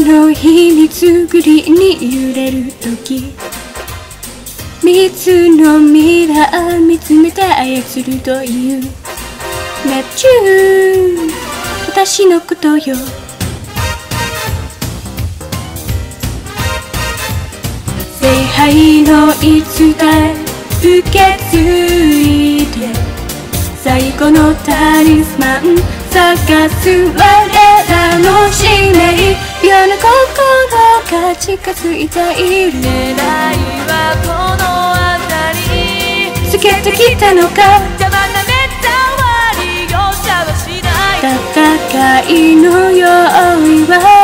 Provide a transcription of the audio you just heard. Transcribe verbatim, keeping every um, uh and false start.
の秘密グリーンに揺れる時、三つのミラー見つめて操るというネプチューン、私のことよ。聖杯のいつか受け継いで、最後のタリスマン探すまで楽しめ、嫌な心が近づいている。 狙いはこの辺り、 つけてきたのか、 邪魔な目障り容赦はしない。 戦いの用意は